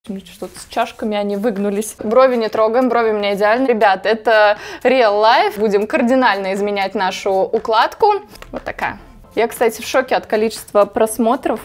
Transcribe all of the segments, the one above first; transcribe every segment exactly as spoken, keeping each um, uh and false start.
Что-то с чашками они выгнулись. Брови не трогаем, брови у меня идеальны. Ребят, это real life. Будем кардинально изменять нашу укладку. Вот такая. Я, кстати, в шоке от количества просмотров.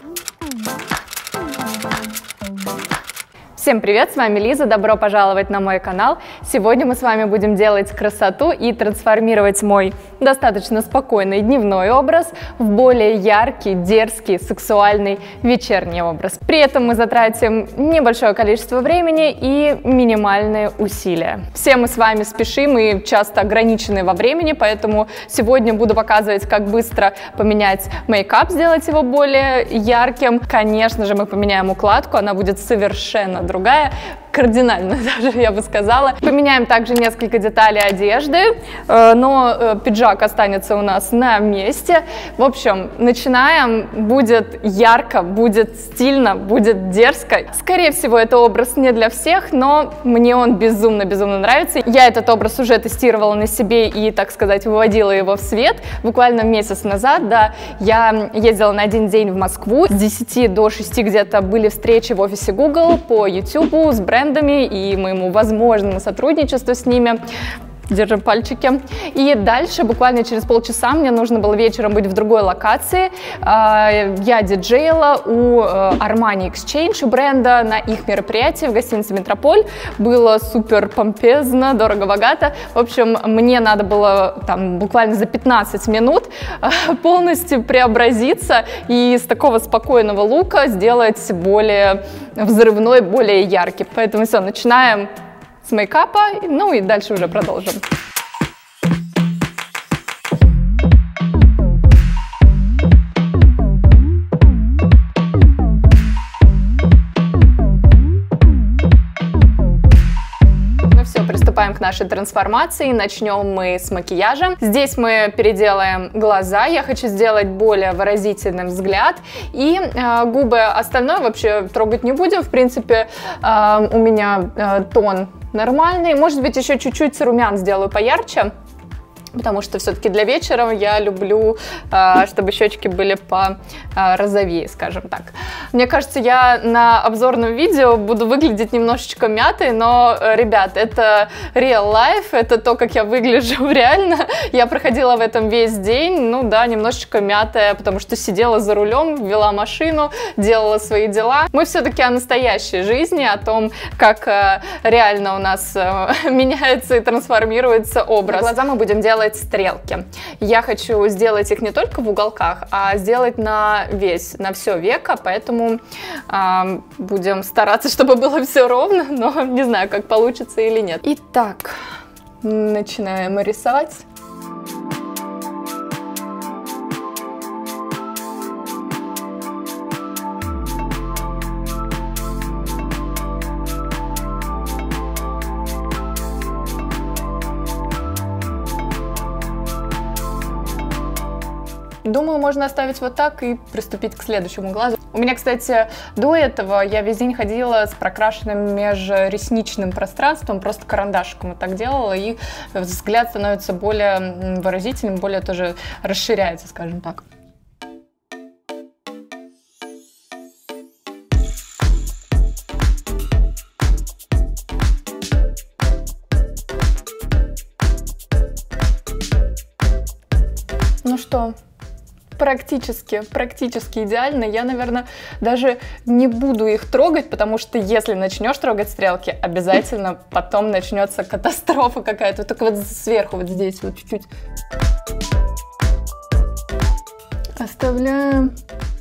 Всем привет, с вами Лиза, добро пожаловать на мой канал. Сегодня мы с вами будем делать красоту и трансформировать мой достаточно спокойный дневной образ в более яркий, дерзкий, сексуальный вечерний образ. При этом мы затратим небольшое количество времени и минимальные усилия. Все мы с вами спешим и часто ограничены во времени, поэтому сегодня буду показывать, как быстро поменять мейкап, сделать его более ярким. Конечно же, мы поменяем укладку, она будет совершенно другая. другая, кардинально даже, я бы сказала. Поменяем также несколько деталей одежды, но пиджак останется у нас на месте. В общем, начинаем. Будет ярко, будет стильно, будет дерзко. Скорее всего, это образ не для всех, но мне он безумно-безумно нравится. Я этот образ уже тестировала на себе и, так сказать, выводила его в свет. Буквально месяц назад, да, я ездила на один день в Москву. С десяти до шести где-то были встречи в офисе Google по YouTube с брендами и моему возможному сотрудничеству с ними. Держим пальчики. И дальше, буквально через полчаса, мне нужно было вечером быть в другой локации. Я диджеяла у Armani Exchange, у бренда, на их мероприятии в гостинице Метрополь. Было супер помпезно, дорого-богато. В общем, мне надо было там буквально за пятнадцать минут полностью преобразиться и с такого спокойного лука сделать более взрывной, более яркий. Поэтому все, начинаем с мейкапа, ну и дальше уже продолжим. Ну все, приступаем к нашей трансформации. Начнем мы с макияжа. Здесь мы переделаем глаза. Я хочу сделать более выразительный взгляд. И э, губы остальное вообще трогать не будем. В принципе, э, у меня э, тон нормальный. Может быть, еще чуть-чуть румян сделаю поярче, потому что все-таки для вечера я люблю, чтобы щечки были порозовее, скажем так. Мне кажется, я на обзорном видео буду выглядеть немножечко мятой, но, ребят, это real life, это то, как я выгляжу реально. Я проходила в этом весь день, ну да, немножечко мятая, потому что сидела за рулем, вела машину, делала свои дела. Мы все-таки о настоящей жизни, о том, как реально у нас меняется и трансформируется образ. На глаза мы будем делать стрелки. Я хочу сделать их не только в уголках, а сделать на весь, на все веко, поэтому э, будем стараться, чтобы было все ровно, но не знаю, как получится или нет. Итак, начинаем рисовать. Думаю, можно оставить вот так и приступить к следующему глазу. У меня, кстати, до этого я весь день ходила с прокрашенным межресничным пространством, просто карандашиком вот так делала, и взгляд становится более выразительным, более тоже расширяется, скажем так. Ну что? Практически, практически идеально. Я, наверное, даже не буду их трогать, потому что если начнешь трогать стрелки, обязательно потом начнется катастрофа какая-то. Только вот сверху, вот здесь, вот чуть-чуть. Оставляем.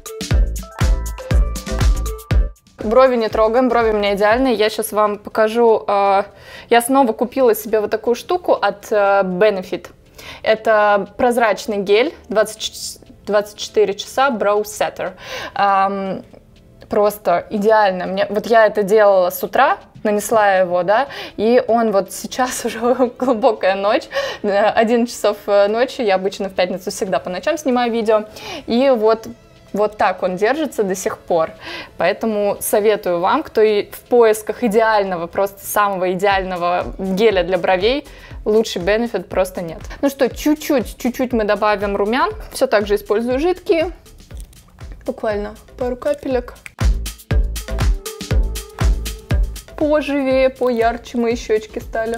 Брови не трогаем, брови у меня идеальные. Я сейчас вам покажу. Э, я снова купила себе вот такую штуку от э, Benefit. Это прозрачный гель, двадцать четыре часа Brow Setter. Эм, просто идеально. Мне, вот я это делала с утра, нанесла его, да, и он вот сейчас уже глубокая ночь, один часов ночи, я обычно в пятницу всегда по ночам снимаю видео, и вот Вот так он держится до сих пор. Поэтому советую вам, кто и в поисках идеального, просто самого идеального геля для бровей, лучше Benefit просто нет. Ну что, чуть-чуть, чуть-чуть мы добавим румян. Все так же использую жидкие. Буквально пару капелек. поживее, поярче мои щечки стали.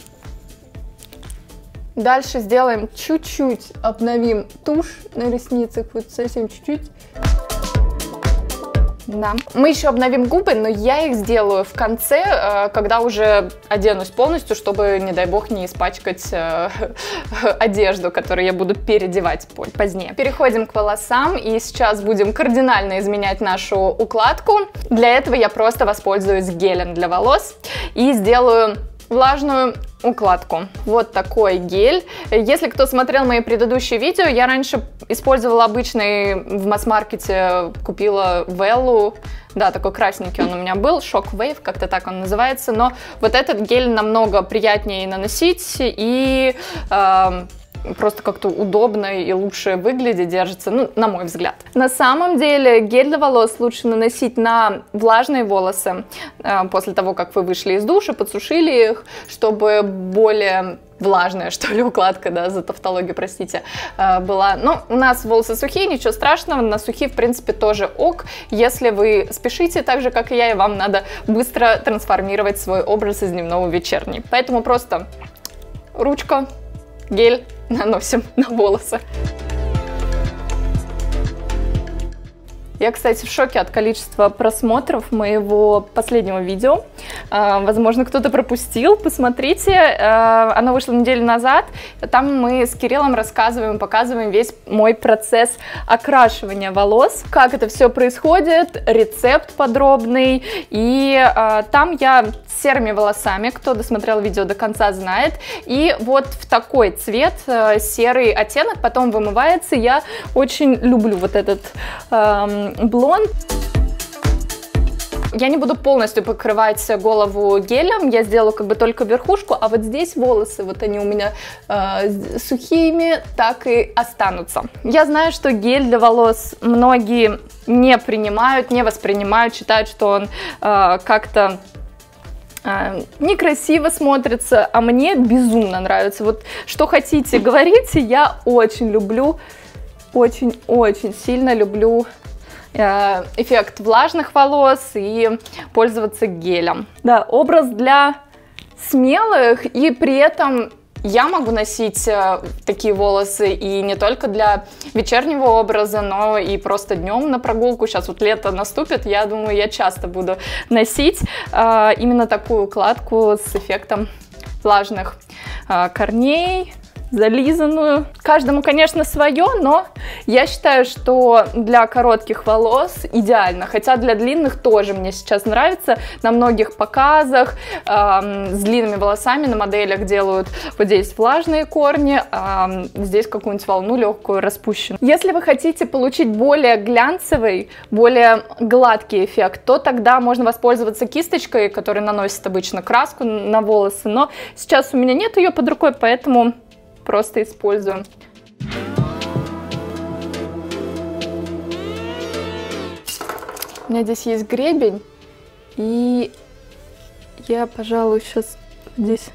Дальше сделаем чуть-чуть, обновим тушь на ресницах, вот совсем чуть-чуть. Да. Мы еще обновим губы, но я их сделаю в конце, когда уже оденусь полностью, чтобы, не дай бог, не испачкать одежду, которую я буду переодевать позднее. Переходим к волосам, и сейчас будем кардинально изменять нашу укладку. Для этого я просто воспользуюсь гелем для волос и сделаю влажную укладку. Вот такой гель. Если кто смотрел мои предыдущие видео, я раньше использовала обычный в масс-маркете, купила Веллу. Да, такой красненький он у меня был, Shockwave, как-то так он называется. Но вот этот гель намного приятнее наносить и э, просто как-то удобно и лучше выглядит, держится, ну, на мой взгляд. На самом деле гель для волос лучше наносить на влажные волосы э, после того, как вы вышли из душа, подсушили их, чтобы более влажная, что ли, укладка, да, за тавтологию, простите, э, была. Но у нас волосы сухие, ничего страшного, на сухие, в принципе, тоже ок, если вы спешите, так же, как и я, и вам надо быстро трансформировать свой образ из дневного в вечерний. Поэтому просто ручка, гель наносим на волосы. Я, кстати, в шоке от количества просмотров моего последнего видео. Возможно, кто-то пропустил. Посмотрите, оно вышло неделю назад. Там мы с Кириллом рассказываем, показываем весь мой процесс окрашивания волос, как это все происходит, рецепт подробный. И там я с серыми волосами, кто досмотрел видео до конца, знает. И вот в такой цвет, серый оттенок, потом вымывается. Я очень люблю вот этот эм, блонд. Я не буду полностью покрывать голову гелем, я сделаю как бы только верхушку, а вот здесь волосы, вот они у меня э, сухими, так и останутся. Я знаю, что гель для волос многие не принимают, не воспринимают, считают, что он э, как-то некрасиво смотрится, а мне безумно нравится. Вот что хотите, говорите, я очень люблю, очень-очень сильно люблю э, эффект влажных волос и пользоваться гелем. Да, образ для смелых, и при этом я могу носить э, такие волосы и не только для вечернего образа, но и просто днем на прогулку. Сейчас вот лето наступит, я думаю, я часто буду носить э, именно такую укладку с эффектом влажных э, корней, зализанную. Каждому, конечно, свое, но я считаю, что для коротких волос идеально, хотя для длинных тоже мне сейчас нравится. На многих показах э, с длинными волосами на моделях делают вот здесь влажные корни, а здесь какую-нибудь волну легкую распущенную. Если вы хотите получить более глянцевый, более гладкий эффект, то тогда можно воспользоваться кисточкой, которая наносит обычно краску на волосы, но сейчас у меня нет ее под рукой, поэтому просто используем. У меня здесь есть гребень, и я, пожалуй, сейчас здесь...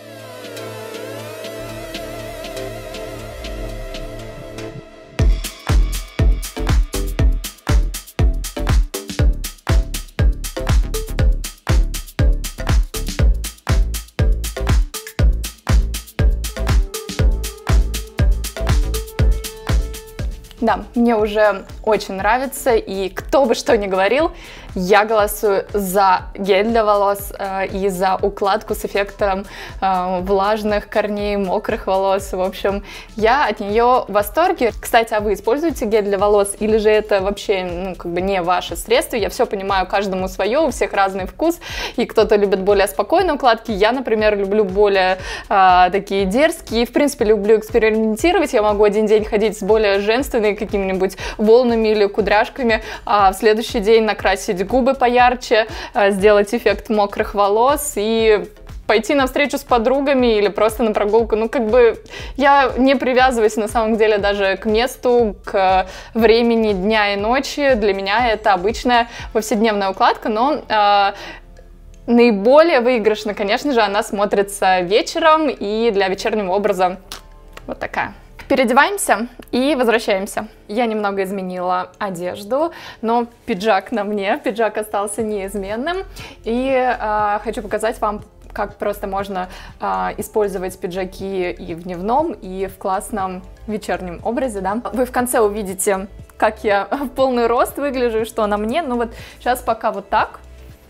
Да, мне уже очень нравится, и кто бы что ни говорил, я голосую за гель для волос э, и за укладку с эффектом э, влажных корней, мокрых волос. В общем, я от нее в восторге. Кстати, а вы используете гель для волос или же это вообще, ну, как бы не ваше средство? Я все понимаю, каждому свое, у всех разный вкус, и кто-то любит более спокойные укладки. Я, например, люблю более э, такие дерзкие, и, в принципе, люблю экспериментировать. Я могу один день ходить с более женственными какими-нибудь волнами или кудряшками, а в следующий день накрасить губы поярче, сделать эффект мокрых волос и пойти на встречу с подругами или просто на прогулку. Ну, как бы я не привязываюсь на самом деле даже к месту, к времени дня и ночи. Для меня это обычная повседневная укладка, но э, наиболее выигрышно, конечно же, она смотрится вечером, и для вечернего образа вот такая. Переодеваемся и возвращаемся. Я немного изменила одежду, но пиджак на мне, пиджак остался неизменным. И э, хочу показать вам, как просто можно э, использовать пиджаки и в дневном, и в классном вечернем образе, да. Вы в конце увидите, как я в полный рост выгляжу и что на мне. Ну вот сейчас пока вот так.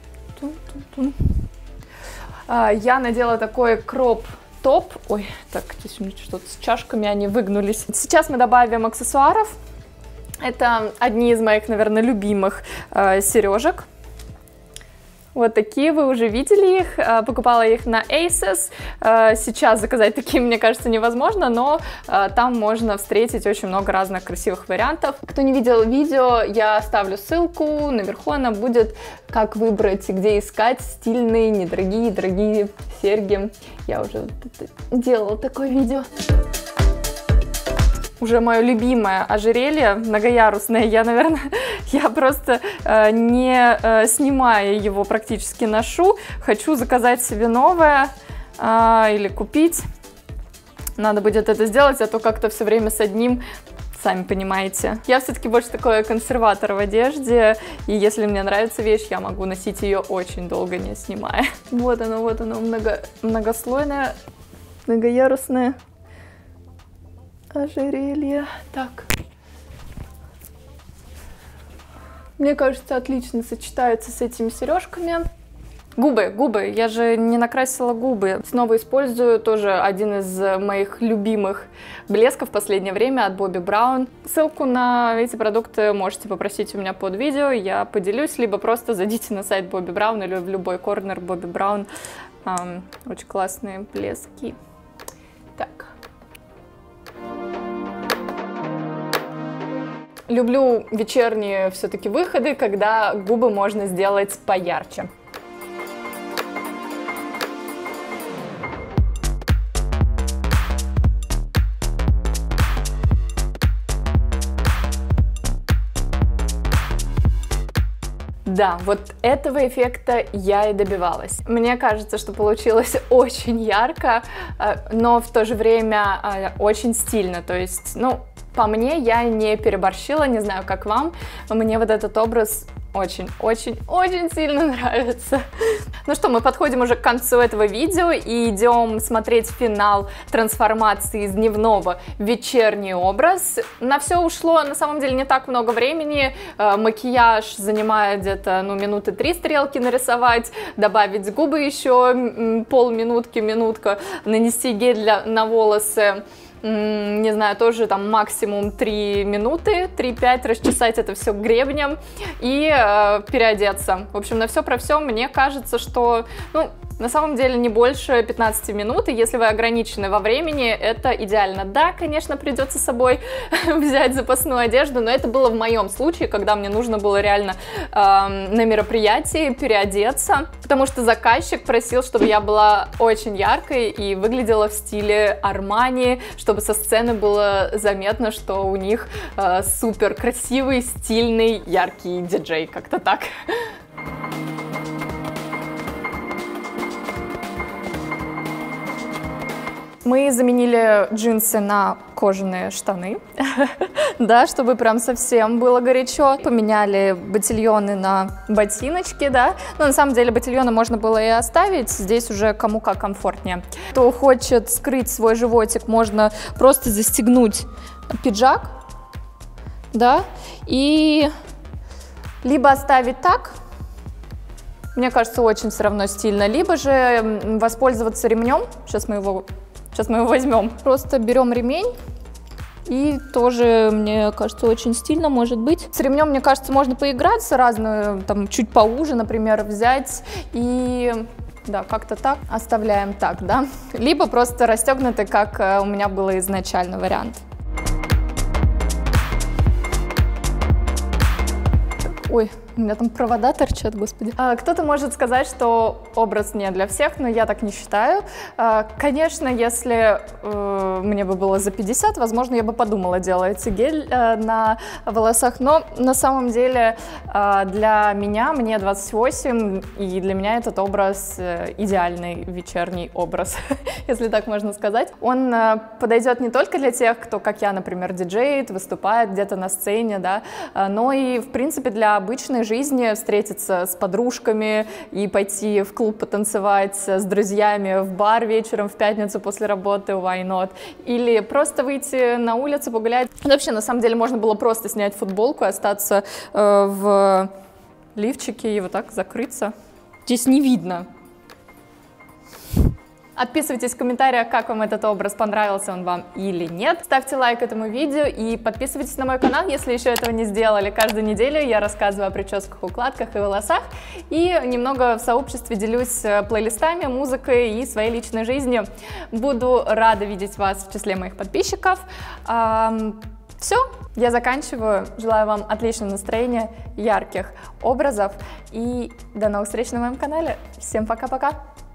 Э, я надела такой кроп-топ. Ой, так, здесь у меня что-то с чашками, они выгнулись. Сейчас мы добавим аксессуаров. Это одни из моих, наверное, любимых э, сережек. Вот такие, вы уже видели их, покупала их на Asos. Сейчас заказать такие, мне кажется, невозможно, но там можно встретить очень много разных красивых вариантов. Кто не видел видео, я оставлю ссылку, наверху она будет, как выбрать и где искать стильные, недорогие, дорогие серьги. Я уже делала такое видео. Уже мое любимое ожерелье, многоярусное, я, наверное, я просто э, не э, снимая его практически ношу. Хочу заказать себе новое э, или купить. Надо будет это сделать, а то как-то все время с одним, сами понимаете. Я все-таки больше такой консерватор в одежде, и если мне нравится вещь, я могу носить ее очень долго, не снимая. Вот оно, вот оно, много, многослойное, многоярусное ожерелье. Так. Мне кажется, отлично сочетается с этими сережками. Губы, губы. Я же не накрасила губы. Снова использую тоже один из моих любимых блесков в последнее время от Bobbi Brown. Ссылку на эти продукты можете попросить у меня под видео. Я поделюсь, либо просто зайдите на сайт Bobbi Brown или в любой корнер Bobbi Brown. Um, очень классные блески. Так. Люблю вечерние все-таки выходы, когда губы можно сделать поярче. Да, вот этого эффекта я и добивалась. Мне кажется, что получилось очень ярко, но в то же время очень стильно. То есть, ну, по мне, я не переборщила, не знаю, как вам. Мне вот этот образ очень-очень-очень сильно нравится. Ну что, мы подходим уже к концу этого видео и идем смотреть финал трансформации из дневного в вечерний образ. На все ушло, на самом деле, не так много времени. Макияж занимает где-то, ну, минуты три стрелки нарисовать, добавить губы еще полминутки, минутка, нанести гель для, на волосы. Не знаю, тоже там максимум три минуты, три-пять, расчесать это все гребнем и э, переодеться. В общем, на все про все, мне кажется, что, ну, на самом деле не больше пятнадцати минут, и если вы ограничены во времени, это идеально. Да, конечно, придется с собой взять запасную одежду, но это было в моем случае, когда мне нужно было реально э, на мероприятии переодеться, потому что заказчик просил, чтобы я была очень яркой и выглядела в стиле Armani, чтобы со сцены было заметно, что у них э, супер красивый, стильный, яркий диджей, как-то так. Мы заменили джинсы на кожаные штаны, да, чтобы прям совсем было горячо. Поменяли ботильоны на ботиночки, да. Но на самом деле ботильоны можно было и оставить, здесь уже кому как комфортнее. Кто хочет скрыть свой животик, можно просто застегнуть пиджак, да, и либо оставить так, мне кажется, очень все равно стильно, либо же воспользоваться ремнем. Сейчас мы его... Сейчас мы его возьмем. Просто берем ремень, и тоже, мне кажется, очень стильно может быть. С ремнем, мне кажется, можно поиграться, разную, там, чуть поуже, например, взять, и, да, как-то так, оставляем так, да. Либо просто расстегнутый, как у меня было изначально вариант. Ой, У меня там провода торчат, господи. А, кто-то может сказать, что образ не для всех, но я так не считаю. А, конечно, если э, мне бы было за пятьдесят, возможно, я бы подумала делать гель э, на волосах, но на самом деле э, для меня, мне двадцать восемь, и для меня этот образ э, идеальный вечерний образ, если так можно сказать. Он э, подойдет не только для тех, кто, как я, например, диджеет, выступает где-то на сцене, да, э, но и, в принципе, для обычной жизни, встретиться с подружками и пойти в клуб потанцевать с друзьями, в бар вечером в пятницу после работы, why not, или просто выйти на улицу погулять. Вообще, на самом деле, можно было просто снять футболку и остаться э, в лифчике и вот так закрыться. Здесь не видно. Отписывайтесь в комментариях, как вам этот образ, понравился он вам или нет. Ставьте лайк этому видео и подписывайтесь на мой канал, если еще этого не сделали. Каждую неделю я рассказываю о прическах, укладках и волосах. И немного в сообществе делюсь плейлистами, музыкой и своей личной жизнью. Буду рада видеть вас в числе моих подписчиков. Все, я заканчиваю. Желаю вам отличного настроения, ярких образов и до новых встреч на моем канале. Всем пока-пока!